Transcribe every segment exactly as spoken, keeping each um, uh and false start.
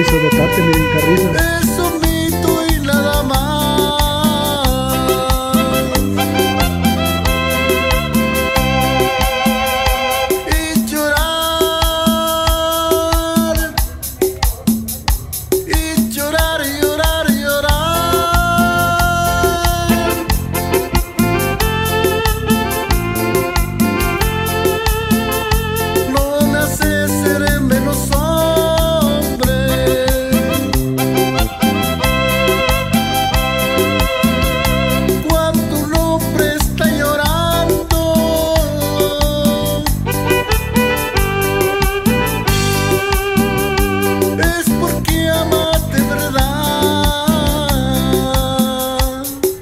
Carrizo de Tate, miren Carrizo. Es un mito y nada más. Y llorar, y llorar, llorar, llorar. No me hace ser menos hombre. Cuando un hombre está llorando, es porque ama de verdad.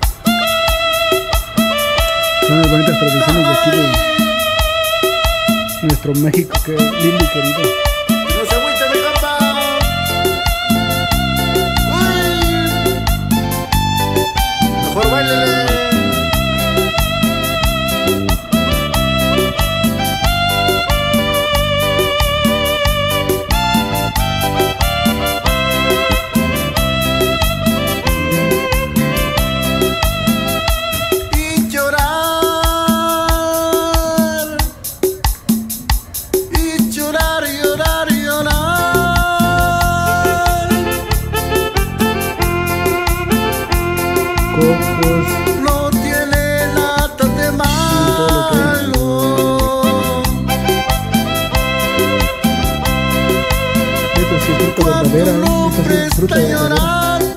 Son las bonitas tradiciones de aquí de nuestro México, que lindo y querido. No se agüite, mi compa. Uy, mejor bailele. Y llorar, y llorar, llorar, llorar. Cocos, No tiene nada de malo. esta sí es fruta Cuando verdadera, un ¿eh? Esta sí hombre es fruta está verdadera. llorando,